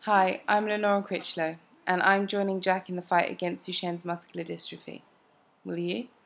Hi, I'm Lenora Crichlow, and I'm joining Jack in the fight against Duchenne's muscular dystrophy. Will you?